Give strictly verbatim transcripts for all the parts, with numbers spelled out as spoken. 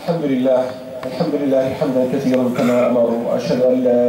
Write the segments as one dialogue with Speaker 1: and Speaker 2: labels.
Speaker 1: الحمد لله الحمد لله حمدا كثيرا كما أمر، وأشهد أن لا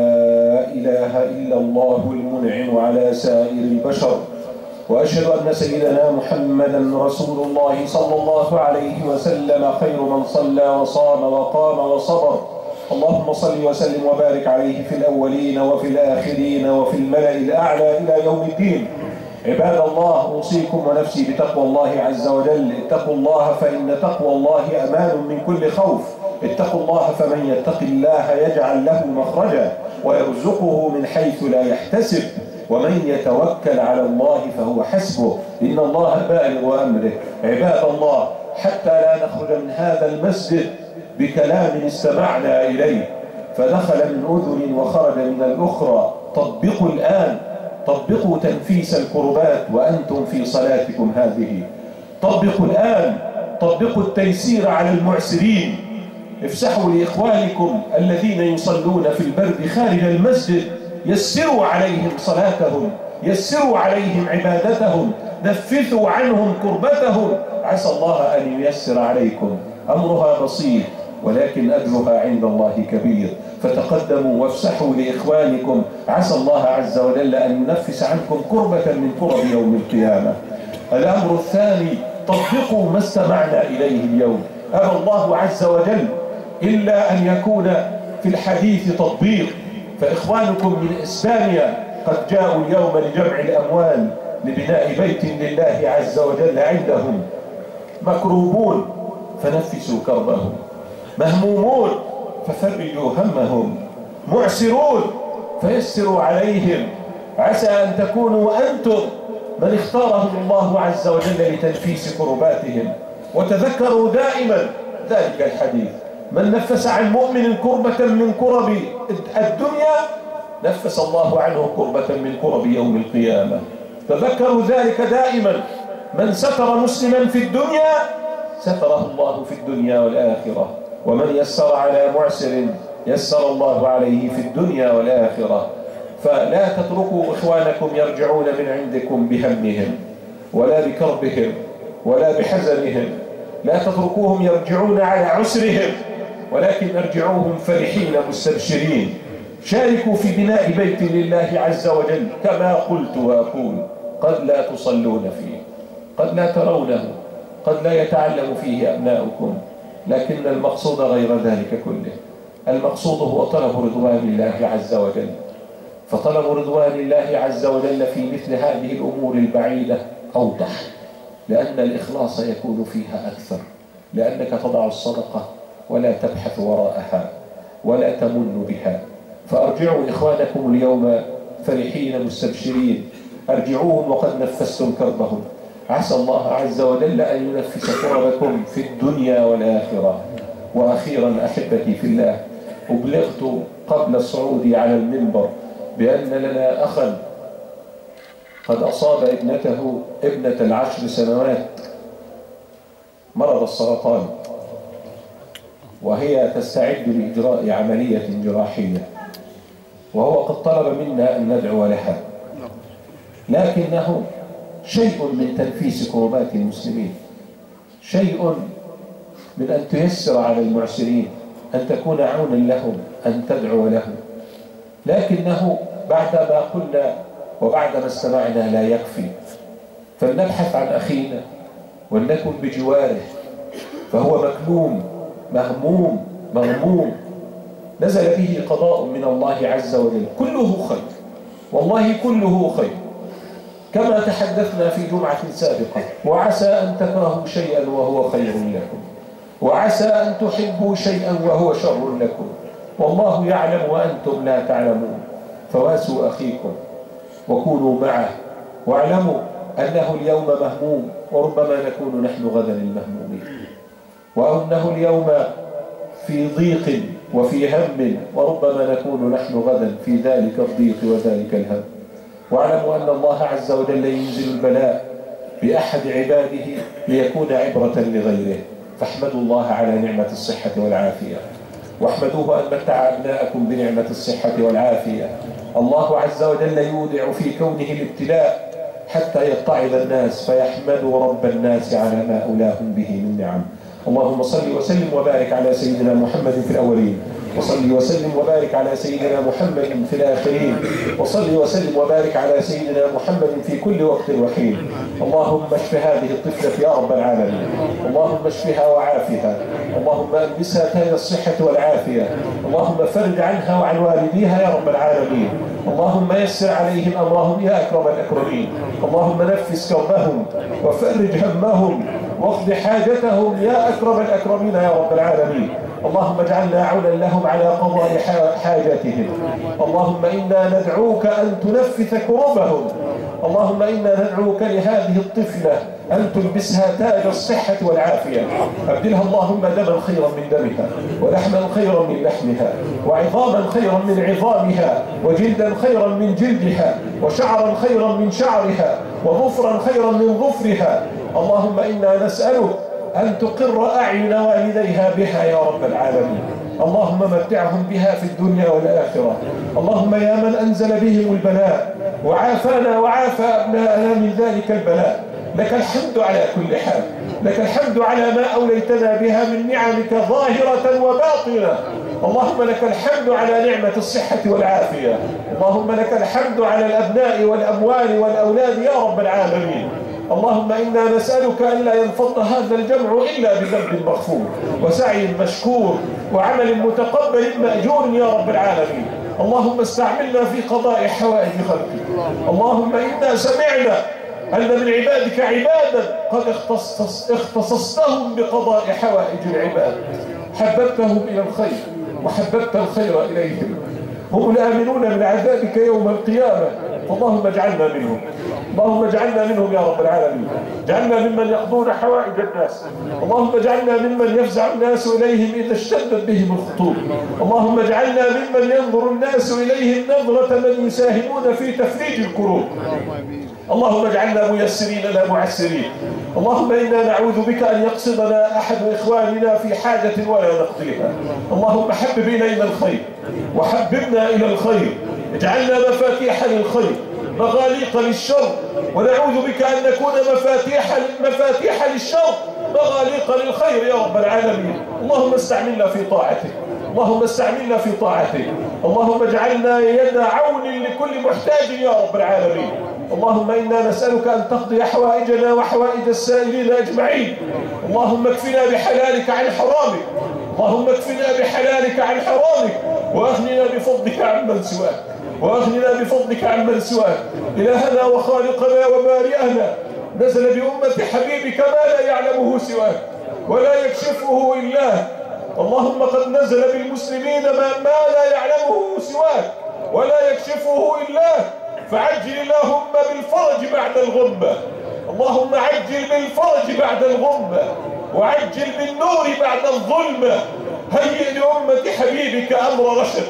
Speaker 1: إله إلا الله المنعم على سائر البشر، وأشهد أن سيدنا محمدا رسول الله صلى الله عليه وسلم خير من صلى وصام وقام وصبر. اللهم صل وسلم وبارك عليه في الأولين وفي الآخرين وفي الملأ الأعلى إلى يوم الدين. عباد الله، أوصيكم ونفسي بتقوى الله عز وجل. اتقوا الله فإن تقوى الله أمان من كل خوف. اتقوا الله فمن يتق الله يجعل له مخرجا ويرزقه من حيث لا يحتسب، ومن يتوكل على الله فهو حسبه، إن الله بالغ أمره. عباد الله، حتى لا نخرج من هذا المسجد بكلام استمعنا إليه فدخل من أذن وخرج من الأخرى، طبقوا الآن، طبقوا تنفيس الكربات وأنتم في صلاتكم هذه. طبقوا الآن، طبقوا التيسير على المعسرين. افسحوا لإخوانكم الذين يصلون في البرد خارج المسجد، يسروا عليهم صلاتهم، يسروا عليهم عبادتهم، نفثوا عنهم كربتهم، عسى الله أن ييسر عليكم. أمرها بسيط ولكن أجرها عند الله كبير. فتقدموا وافسحوا لإخوانكم، عسى الله عز وجل أن ينفس عنكم كربة من كرب يوم القيامة. الأمر الثاني، طبقوا ما استمعنا إليه اليوم. أبى الله عز وجل إلا أن يكون في الحديث تطبيق. فإخوانكم من إسبانيا قد جاءوا اليوم لجمع الأموال لبناء بيت لله عز وجل عندهم. مكروبون فنفسوا كربهم، مهمومون ففرجوا همهم، معسرون فيسروا عليهم. عسى أن تكونوا أنتم من اختارهم الله عز وجل لتنفيس كرباتهم. وتذكروا دائما ذلك الحديث: من نفس عن مؤمن كربة من كرب الدنيا نفس الله عنه كربة من كرب يوم القيامة. تذكروا ذلك دائما: من ستر مسلما في الدنيا ستره الله في الدنيا والآخرة، ومن يسر على معسر يسر الله عليه في الدنيا والآخرة. فلا تتركوا إخوانكم يرجعون من عندكم بهمهم ولا بكربهم ولا بحزنهم. لا تتركوهم يرجعون على عسرهم، ولكن ارجعوهم فرحين مستبشرين. شاركوا في بناء بيت لله عز وجل، كما قلت وأقول: قد لا تصلون فيه، قد لا ترونه، قد لا يتعلم فيه أبناؤكم، لكن المقصود غير ذلك كله. المقصود هو طلب رضوان الله عز وجل. فطلب رضوان الله عز وجل في مثل هذه الأمور البعيدة أوضح، لأن الإخلاص يكون فيها أكثر، لأنك تضع الصدقة ولا تبحث وراءها ولا تمن بها. فأرجعوا إخوانكم اليوم فرحين مستبشرين، أرجعوهم وقد نفستم كربهم. عسى الله عز وجل أن ينفس كربكم في الدنيا والآخرة. وأخيرا أحبتي في الله، أبلغت قبل الصعود على المنبر بأن لنا أخا قد أصاب ابنته ابنة العشر سنوات مرض السرطان، وهي تستعد لإجراء عملية جراحية، وهو قد طلب منا أن ندعو لها، لكنه شيء من تنفيس كربات المسلمين، شيء من أن تيسر على المعسرين، أن تكون عونا لهم، أن تدعو لهم. لكنه بعدما قلنا وبعدما استمعنا لا يكفي، فلنبحث عن أخينا ولنكن بجواره، فهو مكلوم مهموم مغموم، نزل به قضاء من الله عز وجل كله خير، والله كله خير، كما تحدثنا في جمعة سابقة: وعسى أن تكرهوا شيئا وهو خير لكم، وعسى أن تحبوا شيئا وهو شر لكم، والله يعلم وأنتم لا تعلمون. فواسوا أخيكم وكونوا معه، واعلموا أنه اليوم مهموم، وربما نكون نحن غدا المهمومين، وأنه اليوم في ضيق وفي هم، وربما نكون نحن غدا في ذلك الضيق وذلك الهم. واعلموا أن الله عز وجل ينزل البلاء بأحد عباده ليكون عبرة لغيره. فاحمدوا الله على نعمة الصحة والعافية، واحمدوه أن متع أبناءكم بنعمة الصحة والعافية. الله عز وجل يودع في كونه الابتلاء حتى يتعظ الناس فيحمدوا رب الناس على ما أولاهم به من نعم. اللهم صل وسلم وبارك على سيدنا محمد في الأولين، وصل وسلم وبارك على سيدنا محمد في الآخرين، وصل وسلم وبارك على سيدنا محمد في كل وقت وحين. اللهم اشف هذه الطفلة يا رب العالمين، اللهم اشفها وعافها، اللهم البسها تاج الصحة والعافية، اللهم فرج عنها وعن والديها يا رب العالمين، اللهم يسر عليهم أمرهم يا أكرم الأكرمين، اللهم نفس كربهم وفرج همهم واقض حاجتهم يا أكرم الأكرمين يا رب العالمين. اللهم اجعلنا عونا لهم على قضاء حاجتهم. اللهم إنا ندعوك أن تنفث كربهم. اللهم إنا ندعوك لهذه الطفلة أن تلبسها تاج الصحة والعافية، أبدلها اللهم دما خيرا من دمها، ولحما خيرا من لحمها، وعظاما خيرا من عظامها، وجلدا خيرا من جلدها، وشعرا خيرا من شعرها، وظفرا خيرا من ظفرها. اللهم إنا نسألك أن تقر أعين والديها بها يا رب العالمين. اللهم متعهم بها في الدنيا والآخرة. اللهم يا من أنزل بهم البلاء وعافانا وعافى أبناءنا من ذلك البلاء، لك الحمد على كل حال، لك الحمد على ما أوليتنا بها من نعمك ظاهرة وباطنة. اللهم لك الحمد على نعمة الصحة والعافية. اللهم لك الحمد على الأبناء والأموال والأولاد يا رب العالمين. اللهم إنا نسألك ألا ينفض هذا الجمع إلا بذنب مغفور وسعي مشكور وعمل متقبل مأجور يا رب العالمين. اللهم استعملنا في قضاء حوائج خلقك. اللهم إنا سمعنا أن من عبادك عبادا قد اختصص اختصصتهم بقضاء حوائج العباد، حببتهم إلى الخير وحببت الخير إليهم، هم الآمنون من عذابك يوم القيامة، اللهم اجعلنا منهم. اللهم اجعلنا منهم يا رب العالمين. اجعلنا ممن يقضون حوائج الناس. اللهم اجعلنا ممن يفزع الناس إليهم إذا اشتدت بهم الخطوب. اللهم اجعلنا ممن ينظر الناس إليهم نظرة من يساهمون في تفريج الكروب. اللهم اجعلنا ميسرين لا معسرين. اللهم إنا نعوذ بك أن يقصدنا أحد إخواننا في حاجة ولا نقضيها. اللهم حبب إلينا الخير وحببنا إلى الخير، اجعلنا مفاتيح للخير مغاليق للشر، ونعوذ بك أن نكون مفاتيح مفاتيح للشر مغاليق للخير يا رب العالمين. اللهم استعملنا في طاعتك، اللهم استعملنا في طاعتك. اللهم اجعلنا يد عون لكل محتاج يا رب العالمين. اللهم إنا نسألك أن تقضي حوائجنا وحوائج السائلين أجمعين. اللهم اكفنا بحلالك عن حرامك، اللهم اكفنا بحلالك عن حرامك، وأغننا بفضلك عمن سواك، وأغننا بفضلك عمن سواك. إلهنا وخالقنا وبارئنا، نزل بأمة حبيبك ما لا يعلمه سواك ولا يكشفه إلا. اللهم قد نزل بالمسلمين ما, ما لا يعلمه سواك ولا يكشفه إلا، فعجل اللهم بالفرج بعد الغمة. اللهم عجل بالفرج بعد الغمة، وعجل بالنور بعد الظلمة. هيئ لأمة حبيبك أمر رشد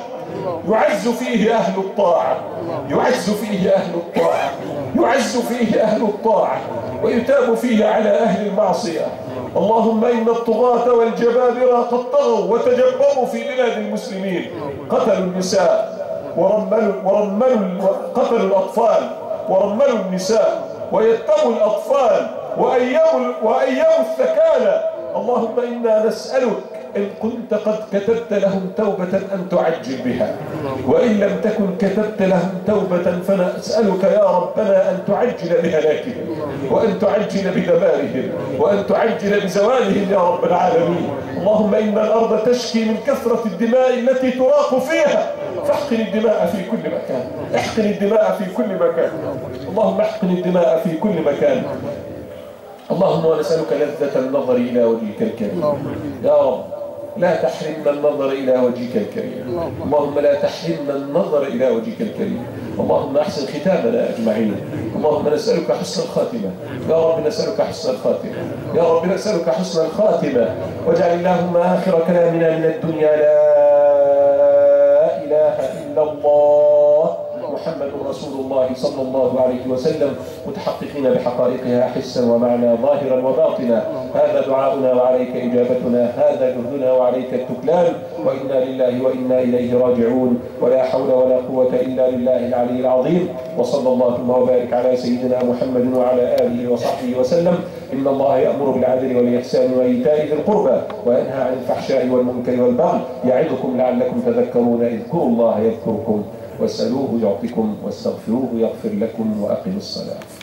Speaker 1: يعز فيه أهل الطاعة، يعز فيه أهل الطاعة، يعز فيه أهل الطاعة، ويتاب فيه على أهل المعصية. اللهم إن الطغاة والجبابرة قد طغوا وتجبروا في بلاد المسلمين، قتلوا النساء ورملوا, ورملوا قتلوا الأطفال ورملوا النساء ويتموا الأطفال وأيموا, وأيموا الثكالى. اللهم إنا نسألك إن كنت قد كتبت لهم توبة أن تعجل بها، وإن لم تكن كتبت لهم توبة فنسألك يا ربنا أن تعجل بهلاكهم، وأن تعجل بدمارهم، وأن تعجل بزوالهم يا رب العالمين. اللهم إن الأرض تشكي من كثرة الدماء التي تراق فيها، فاحقن الدماء في كل مكان، احقن الدماء في كل مكان. اللهم احقن الدماء في كل مكان. اللهم ونسألك لذة النظر إلى وجهك الكريم يا رب، لا تحرمنا النظر إلى وجهك الكريم. اللهم لا تحرمنا النظر إلى وجهك الكريم. اللهم أحسن ختامنا أجمعين. اللهم نسألك حسن الخاتمة يا رب، نسألك حسن الخاتمة يا رب، نسألك حسن الخاتمة. واجعل اللهم آخر كلامنا من الدنيا لا إله إلا الله محمد رسول الله صلى الله عليه وسلم متحققين بحقائقها حسا ومعنى ظاهرا وباطنا. هذا دعاؤنا وعليك إجابتنا، هذا جهدنا وعليك التكلان، وإنا لله وإنا إليه راجعون، ولا حول ولا قوة إلا بالله العلي العظيم. وصلى الله وبارك على سيدنا محمد وعلى آله وصحبه وسلم. إن الله يأمر بالعدل والإحسان وإيتاء ذي القربى وينهى عن الفحشاء والمنكر والبغي يعظكم لعلكم تذكرون. اذكروا الله يذكركم واسألوه يعطكم واستغفروه يغفر لكم وأقم الصلاة.